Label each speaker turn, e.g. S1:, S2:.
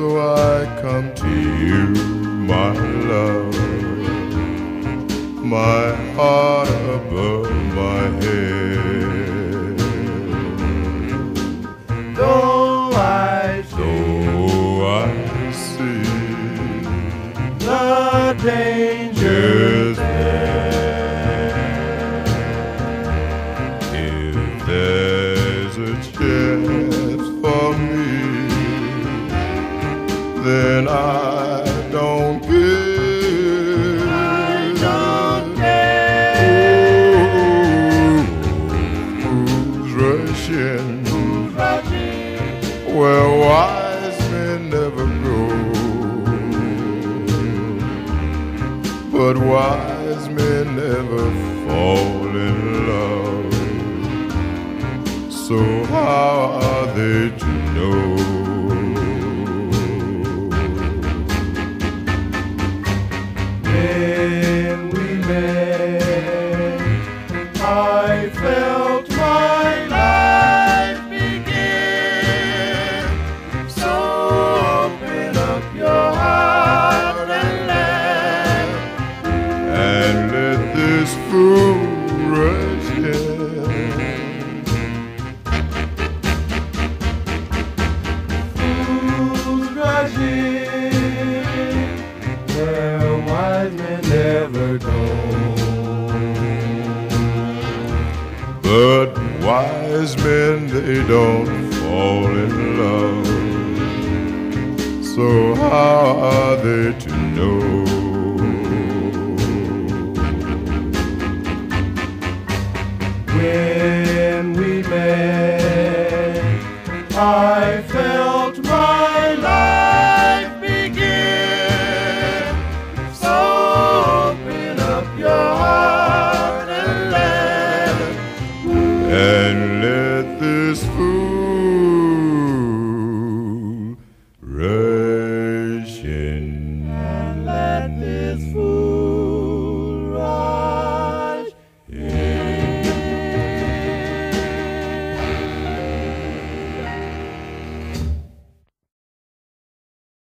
S1: So I come to you, my love, my heart above my head.
S2: Though I
S1: see
S2: the dangers there,
S1: if there's a chance for me, then I don't care.
S2: I don't care.
S1: Who's rushing
S2: Rushing
S1: where wise men never go? But wise men never fall in love. So how are they to know?
S2: When we met, I felt my life begin. So open up your heart and
S1: Let this fool rush in.
S2: fools rush in where wise men never go.
S1: But wise men, they don't fall in love. So how are they to know?
S2: When we met, I felt